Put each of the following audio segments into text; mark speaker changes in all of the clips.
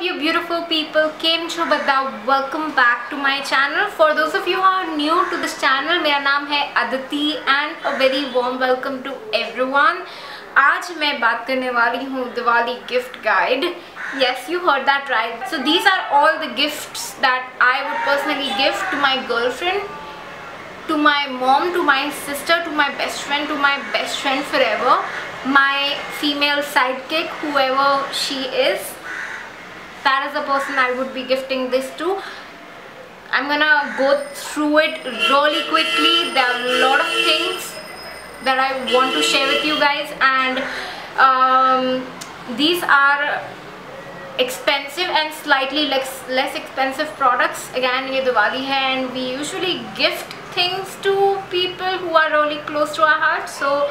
Speaker 1: you beautiful people? Kem Chho Badao, welcome back to my channel. For those of you who are new to this channel, मेरा नाम है Aditi and a very warm welcome to everyone. आज मैं बात करने वाली हूँ Diwali gift guide. Yes, you heard that right. So these are all the gifts that I would personally give to my girlfriend, to my mom, to my sister, to my best friend forever, my female sidekick, whoever she is. That is the person I would be gifting this to. I'm gonna go through it really quickly. There are a lot of things that I want to share with you guys, and these are expensive and slightly less expensive products. Again, ये दिवाली है and we usually gift things to people who are really close to our hearts. So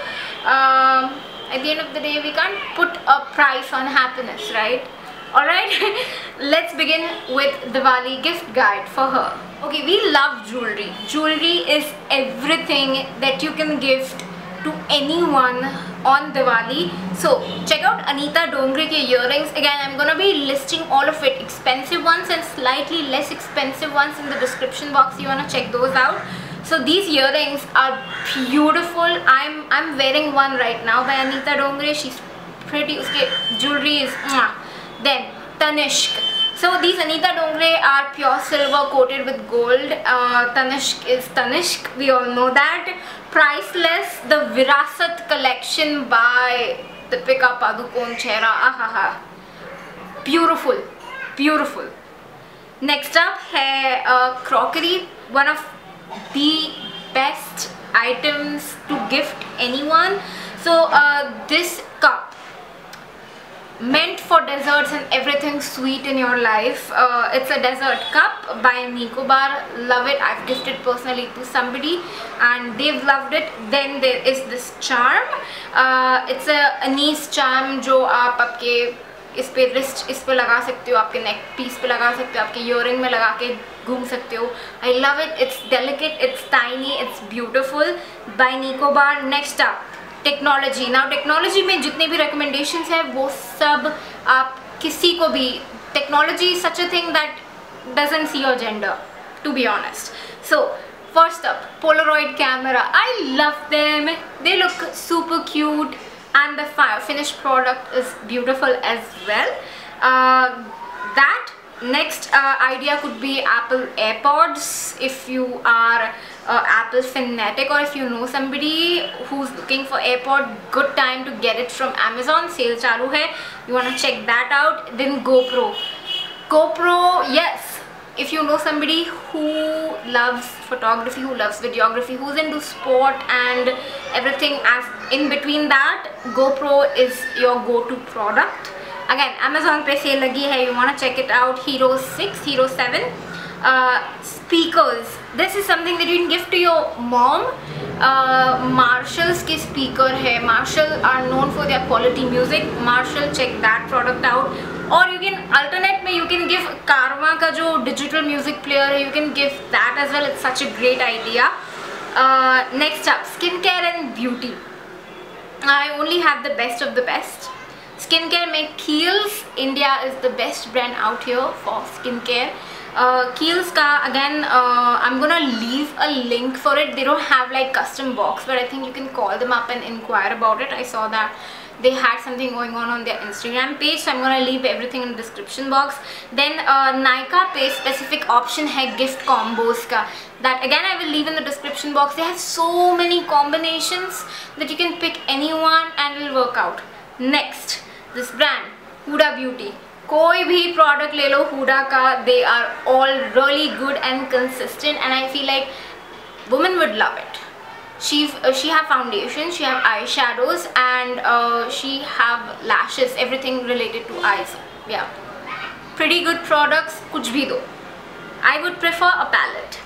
Speaker 1: at the end of the day, we can't put a price on happiness, right? Alright, let's begin with Diwali gift guide for her. Okay, we love jewelry. Jewelry is everything that you can gift to anyone on Diwali. So check out Anita Dongre ke earrings. Again, I'm gonna be listing all of it, expensive ones and slightly less expensive ones, in the description box. You wanna check those out. So these earrings are beautiful. I'm wearing one right now by Anita Dongre. She's pretty. Uske jewelry is mwah. Then Tanishq. So these Anita Dongre are pure silver coated with gold. Tanishq is Tanishq. We all know that. Priceless. The Virasat collection by Deepika Padukone Chehra. Ahaha. Beautiful. Beautiful. Next up hai crockery. One of the best items to gift anyone. So this cup, meant for desserts and everything sweet in your life. It's a dessert cup by Nicobar. Love it. I've gifted personally to somebody and they've loved it. Then there is this charm. It's a anise charm जो आप आपके इस पे wrist इस पे लगा सकते हो, आपके neck piece पे लगा सकते हो, आपके earring में लगा के घूम सकते हो. I love it. It's delicate, it's tiny, it's beautiful by Nicobar. Next up, technology. Now technology में जितने भी recommendations है वो सब आप किसी को भी, technology is such a thing that doesn't see your gender, to be honest. So first up, Polaroid camera. I love them. They look super cute and the finished product is beautiful as well. That next idea could be Apple AirPods. If you are Apple fanatic or if you know somebody who's looking for AirPod, good time to get it from Amazon. Sale chalu hai. You wanna check that out. Then GoPro. GoPro, yes. If you know somebody who loves photography, who loves videography, who's into sport and everything as in between that, GoPro is your go-to product. Again, Amazon पे sale लगी है. You wanna check it out. Hero 6, Hero 7. Speakers. This is something that you can give to your mom. Marshall's के speaker है. Marshall are known for their quality music. Marshall, check that product out. Or you can alternate में you can give Karma का जो digital music player है. You can give that as well. It's such a great idea. Next up, skincare and beauty. I only have the best of the best. Skincare में Kiehl's India is the best brand out here for skincare. Kiehl's ka, again, I'm gonna leave a link for it. They don't have like custom box, but I think you can call them up and inquire about it. I saw that they had something going on their Instagram page, so I'm gonna leave everything in the description box. Then Nykaa पे specific option है gift combos का. That again I will leave in the description box. They have so many combinations that you can pick anyone and it will work out. Next, this brand Huda Beauty. कोई भी product ले लो Huda का, they are all really good and consistent, and I feel like women would love it. She have foundation, she have eyeshadows, and she have lashes, everything related to eyes. Yeah, pretty good products. कुछ भी दो. I would prefer a palette.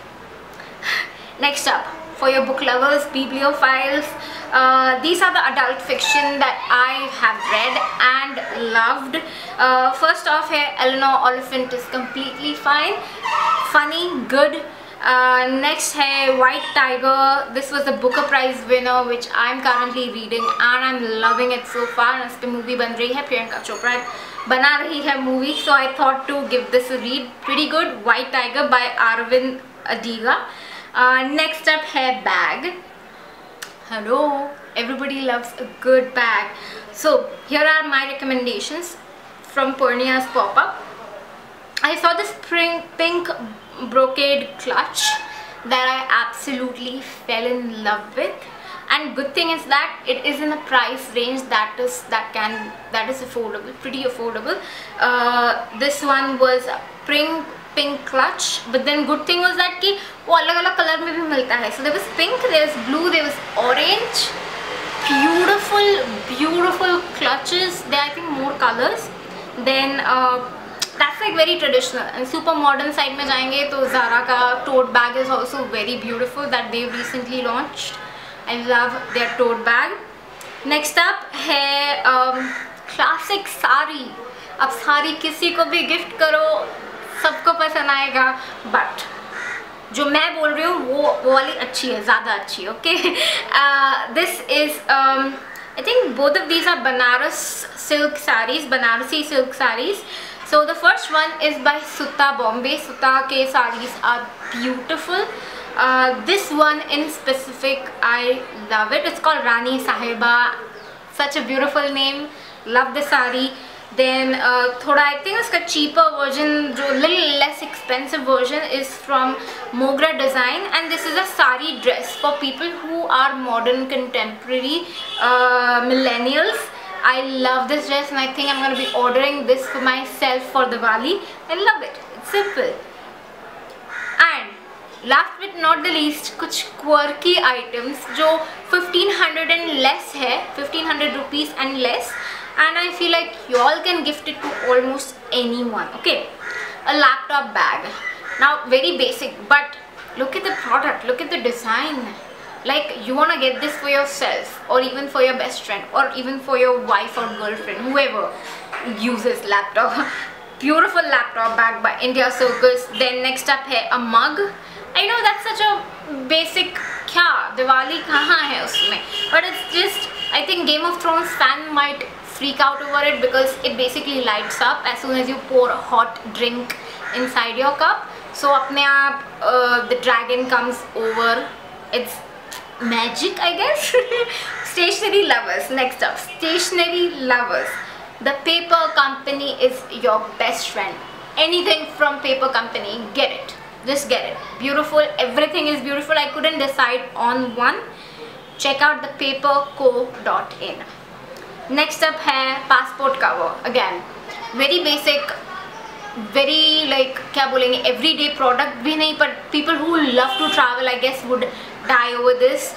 Speaker 1: Next up, for your book lovers, bibliophiles, these are the adult fiction that I have read and loved. First off here, Eleanor Oliphant is completely fine, funny, good. Next hai White Tiger. This was the Booker Prize winner, which I'm currently reading and I'm loving it so far. And इस पे movie बन रही है, Priyanka Chopra बना रही है movie, so I thought to give this a read. Pretty good. White Tiger by Aravind Adiga. Next up है bag. Hello, everybody loves a good bag. So here are my recommendations from Purnia's pop-up. I saw this pink brocade clutch that I absolutely fell in love with, and good thing is that it is in a price range that is affordable, pretty affordable. This one was pink clutch, but then good thing was that कि वो अलग-अलग color में भी मिलता है. So there was pink, there was blue, there was orange. Beautiful clutches. There are I think more colors. Then that's like very traditional. And super modern side में जाएंगे तो Zara का tote bag is also very beautiful that they recently launched. I love their tote bag. Next up है classic sari. अब साड़ी किसी को भी gift करो सबको पसंद आएगा, but जो मैं बोल रही हूँ वो वाली अच्छी है, ज़्यादा अच्छी है. Okay. This is I think both of these are Banaras silk sarees, Banarasi silk sarees. So the first one is by Sutta Bombay. Sutta ke sarees are beautiful. This one in specific, I love it. It's called Rani Sahiba. Such a beautiful name. Love the saree. Then thoda I think uska cheaper version, jo little less expensive version is from Mogra Design, and this is a sari dress for people who are modern contemporary millennials. I love this dress and I think I'm going to be ordering this for myself for Diwali. I love it. It's simple. And last but not the least, कुछ quirky items जो 1500 and less है, 1500 rupees and less, and I feel like you all can gift it to almost anyone. Okay, a laptop bag. Now very basic, but look at the product, look at the design. Like you want to get this for yourself or even for your best friend or even for your wife or girlfriend, whoever uses laptop. Beautiful laptop bag by India Circus. Then next up है a mug. I know that's such a basic, क्या दिवाली कहाँ है उसमें, but it's just, I think Game of Thrones fan might freak out over it because it basically lights up as soon as you pour a hot drink inside your cup. So अपने आप the dragon comes over. It's magic, I guess. Stationery lovers. Next up, stationery lovers. The Paper Company is your best friend. Anything from Paper Company, get it. Just get it. Beautiful. Everything is beautiful. I couldn't decide on one. Check out the paperco.in. Next up है passport cover. Again, very basic, very like क्या बोलेंगे, everyday product भी नहीं, but people who love to travel I guess would die over this.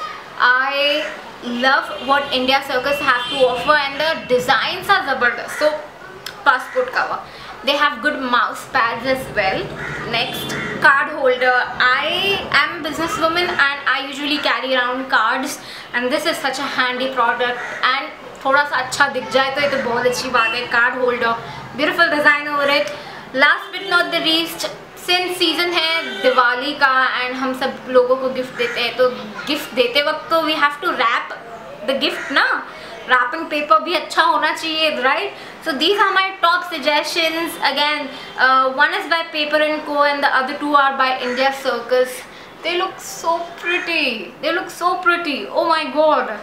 Speaker 1: I love what India Circus have to offer and the designs are zabardast. So passport cover. They have good mouse pads as well. Next, card holder. I am a businesswoman and I usually carry around cards, and this is such a handy product. And थोड़ा सा अच्छा दिख जाए तो ये तो बहुत अच्छी बात है. Card holder, beautiful design over it. Last but not the least, since season है दिवाली का and हम सब लोगों को गिफ्ट देते हैं, तो गिफ्ट देते वक्त तो we have to wrap the gift ना. Wrapping paper भी अच्छा होना चाहिए, right? So these are my top suggestions. Again, one is by Paper & Co and the other two are by India Circus. They look so pretty. They look so pretty. Oh my god.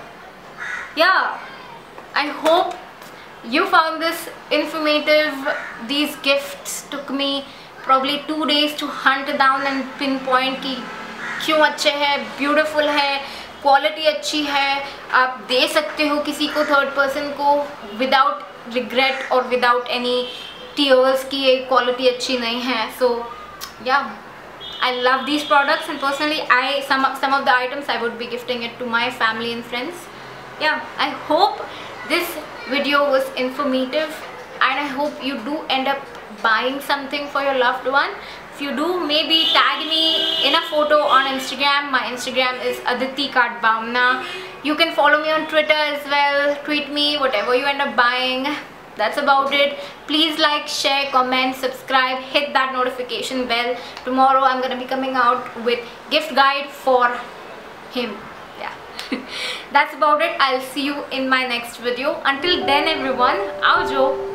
Speaker 1: Yeah. I hope you found this informative. These gifts took me probably 2 days to hunt down and pinpoint कि क्यों अच्छे हैं, beautiful है, quality अच्छी है, आप दे सकते हो किसी को, थर्ड पर्सन को, विदाउट रिग्रेट और विदाउट एनी टीयर्स की ये क्वालिटी अच्छी नहीं है. सो या I love these products and personally some of the items I would be gifting it to my family and friends. Yeah, I hope this video was informative and I hope you do end up buying something for your loved one. If you do, maybe tag me in a photo on Instagram. My Instagram is Aditi Katbamna. You can follow me on Twitter as well. Tweet me whatever you end up buying. That's about it. Please like, share, comment, subscribe, hit that notification bell. Tomorrow I'm gonna be coming out with gift guide for him. Yeah. That's about it. I'll see you in my next video. Until then everyone, aaujo.